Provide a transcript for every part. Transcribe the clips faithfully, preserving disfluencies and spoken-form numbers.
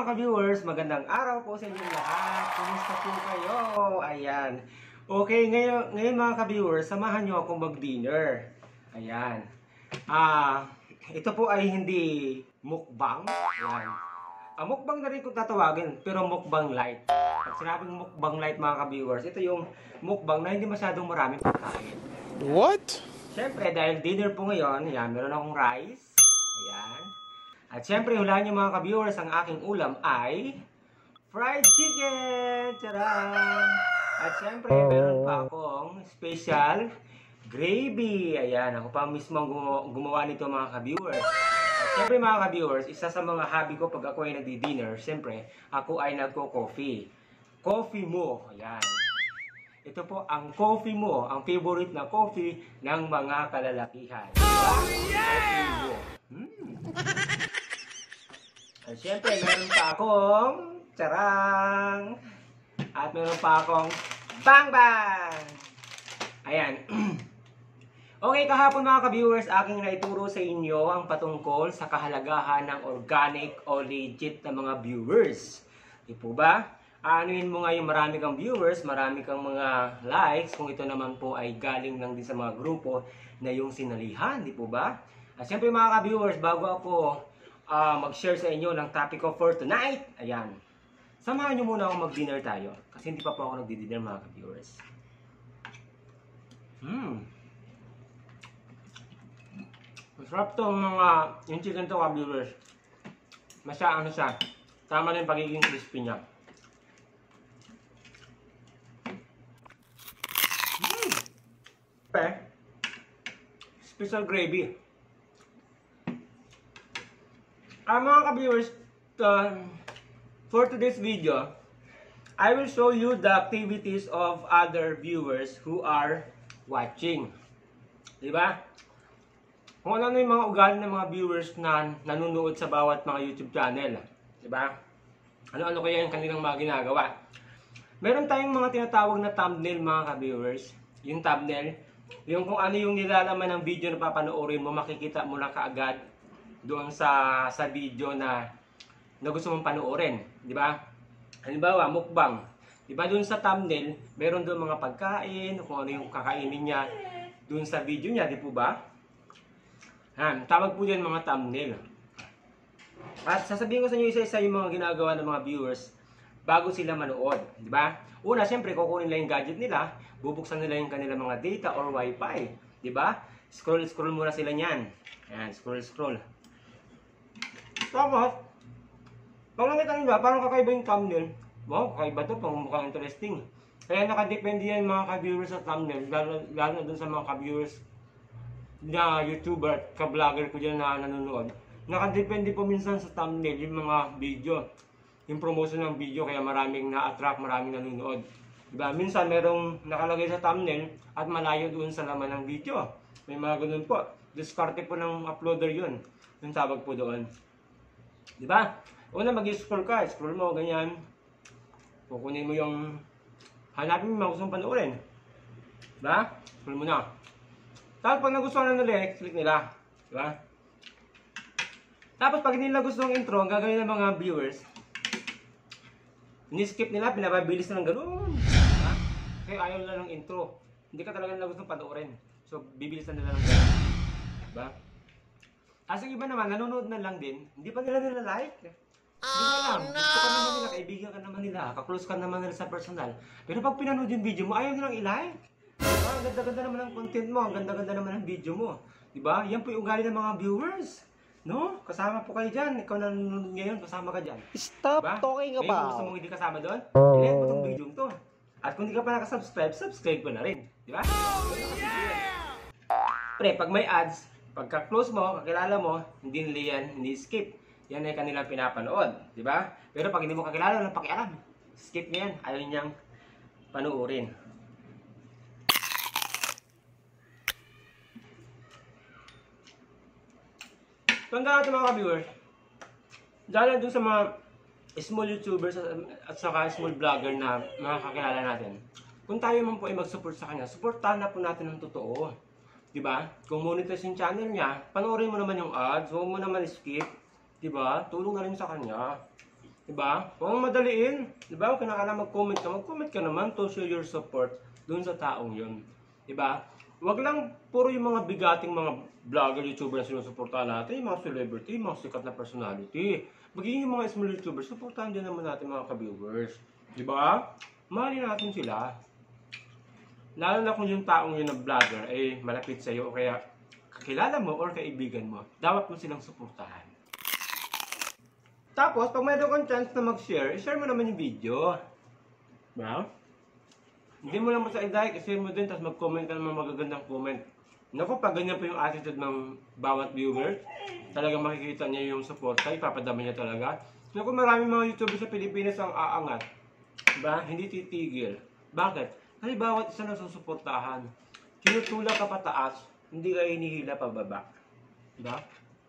mga ka-viewers, magandang araw po sa inyong lahat. Kumusta po kayo? Ayan. Okay, ngayon, ngayon mga ka-viewers, samahan nyo akong mag-dinner. Ayan. Ah, ito po ay hindi mukbang. Ayan. Ah, mukbang na rin kung tatawagin, pero mukbang light. Pag sinabing mukbang light mga ka-viewers, ito yung mukbang na hindi masyadong maraming pagkain. What? Siyempre, dahil dinner po ngayon, ayan, meron akong rice. Ayan. At siyempre, hulaan nyo mga ka-viewers, ang aking ulam ay fried chicken! Tcharam! At siyempre, meron pa akong special gravy. Ayan, ako pa mismo ang gumawa, gumawa nito mga ka-viewers. At siyempre mga ka-viewers, isa sa mga hobby ko pag ako ay nagdi-dinner, siyempre, ako ay nagko-coffee. Coffee mo. Ayan. Ito po ang coffee mo, ang favorite na coffee ng mga kalalakihan. Oh, yeah! Hmm. At syempre, meron pa akong charang. At meron pa akong bang bang. Ayan. Okay, kahapon mga ka-viewers, aking naituro sa inyo ang patungkol sa kahalagahan ng organic o legit na mga viewers. Di po ba? Anuin mo nga yung marami kang viewers, marami kang mga likes, kung ito naman po ay galing lang din sa mga grupo na yung sinalihan, di po ba? At syempre mga ka-viewers, bago ako uh, mag-share sa inyo ng topic ko for tonight, ayan, samahan nyo muna ako mag-dinner tayo. Kasi hindi pa po ako nagdi-dinner mga ka-viewers. Hmm. Masarap tong mga, yung chicken to ka-viewers. Masya, ano siya, tama na yung pagiging crispy niya. Special gravy. Ah, mga ka-viewers, uh, for today's video, I will show you the activities of other viewers who are watching. Diba? Kung ano yung mga ugali ng mga viewers na nanonood sa bawat mga YouTube channel. Diba? Ano-ano kaya yung kanilang mga ginagawa. Meron tayong mga tinatawag na thumbnail mga ka-viewers. Yung thumbnail, yung kung ano yung nilalaman ng video na papanoorin mo, makikita mo na kaagad doon sa sa video na, na gusto mong panoorin, di ba? Halimbawa, mukbang. Di ba doon sa thumbnail, meron doon mga pagkain, kung ano yung kakainin niya doon sa video niya, di po ba? Han, tawag po yan mga thumbnail. At sasabihin ko sa inyo isa-isa yung mga ginagawa ng mga viewers bago sila manood, di ba? Una, siyempre, kukunin nila yung gadget nila, bubuksan nila yung kanilang mga data or wifi, di ba? Scroll, scroll muna sila niyan. Ayan, scroll, scroll. Tapos, pag nakita nila, parang kakaiba yung thumbnail. Wow, kakaiba to, pang mukhang interesting. Kaya nakadepende yan mga ka-viewers sa thumbnail, lalo, lalo na dun sa mga ka-viewers na YouTuber at ka-vlogger ko dyan na nanonood. Nakadepende po minsan sa thumbnail yung mga video, yung promotion ng video, kaya maraming na-attract, maraming nanonood. Diba? Minsan merong nakalagay sa thumbnail at malayo doon sa laman ng video. May mga ganun po. Diskarte po ng uploader yun. Yung tawag po doon. Diba? Una, mag-scroll ka. Scroll mo, ganyan. Kukunin mo yung hanapin mo yung gustong panoorin. Diba? Scroll mo na. Tapos pag nagustuhan na nila, click nila. Diba? Tapos pag hindi nila gusto ng intro, ang gagawin ng mga viewers, ni-skip nila, pinapabilis na ng gano'n. Diba? Kaya ayaw nila ng intro. Hindi ka talaga nila gustong panoorin. So, bibilisan nila ng gano'n. Diba? As yung iba naman, nanonood na lang din, hindi pa nila nila like. Hindi mo alam. Gusto ka naman nila, kaibigan ka naman nila, kaklose ka naman nila sa personal. Pero pag pinanood yung video mo, ayaw nilang i-like. Diba? Ang ganda-ganda naman ng content mo, ang ganda-ganda naman ng video mo. Diba? Yan po yung ugali ng mga viewers. No? Kasama po kayo dyan. Ikaw na nanonood ngayon, kasama ka dyan. Stop diba? talking about. Ngayon, gusto mong hindi kasama doon? I-like mo itong video to. At kung hindi ka pa nakasubscribe, subscribe ko na rin. Diba? Oh, yeah! Pre, pag may ads, pagka-close mo, kakilala mo, hindi nila yan, hindi skip. Yan ay kanilang pinapanood. Diba? Pero pag hindi mo kakilala, walang pakialam. Skip niya yan. Ayaw niyang panuorin. Tanda natin mga ka-viewers, dahil doon sa mga small YouTubers at saka small vlogger na mga kakilala natin, kung tayo man po ay mag-support sa kanya, supportahan na po natin ng totoo. Diba? Kung monetize yung channel niya, panoorin mo naman yung ads, huwag mo naman skip. Diba? Tulong na rin sa kanya. Diba? Kung madaliin, diba? Kung kinakailangan mag-comment ka, mag-comment ka naman to show your support dun sa taong yun. Diba? Huwag lang puro yung mga bigating mga vlogger, YouTuber na sinusuportahan natin, yung mga celebrity, yung mga sikat na personality. Magiging yung mga small YouTubers, supportahan din naman natin mga ka-viewers. Diba? Mahalin natin sila. Lalo na kung yung taong yun na vlogger ay malapit sa'yo o kaya kakilala mo or kaibigan mo, dapat mo silang suportahan. Tapos, pag mayroon kang chance na mag-share, i-share mo naman yung video. Diba? Hindi mo lang basta i-like, i-share mo din, tapos mag-comment ka ng mga magagandang comment. Naku, pag ganyan po yung attitude ng bawat viewer, talagang makikita niya yung suporta, ipapadami niya talaga. Naku, maraming mga YouTubers sa Pilipinas ang aangat. Diba? Hindi titigil. Bakit? Kasi bawat isa na susuportahan. Tinutulak ka pataas, hindi ka hinihila pababa. Diba?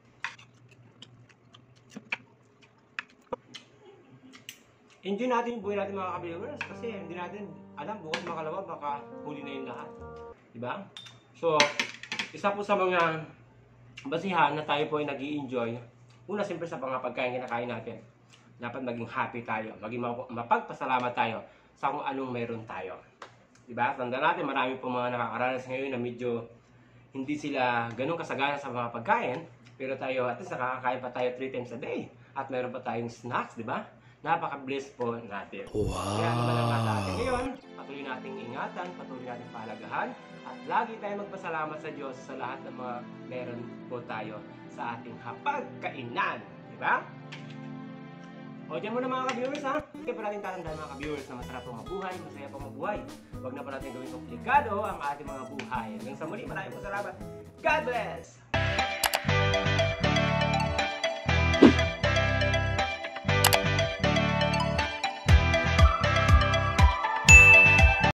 Enjoy natin yung buhay natin mga ka-viewers kasi hindi natin alam bukas makalawa baka huli na yung lahat. Diba? So, isa po sa mga basihan na tayo po ay nag-i-enjoy. Una, siyempre sa mga pagkain kinakain natin. Dapat maging happy tayo. Maging mapagpasalamat tayo sa kung anong meron tayo. Diba? Tanda natin, marami po mga nakakaranas ngayon na medyo hindi sila ganun kasagana sa mga pagkain. Pero tayo, at least nakakakain pa tayo three times a day. At meron pa tayong snacks, diba? Napaka-blessed po natin. Wow! Kaya naman ang nasa atin ngayon, patuloy nating ingatan, patuloy nating palagahan, at lagi tayong magpasalamat sa Diyos sa lahat ng mga meron po tayo sa ating hapagkainan. Diba? O, dyan muna mga ka-viewers ha. Kaya pa natin tatandaan mga ka-viewers na masarap pong mabuhay, masaya pong mabuhay. Huwag na pa natin gawin komplikado ang ating mga buhay. Hanggang sa muli, maraming po salamat. God bless!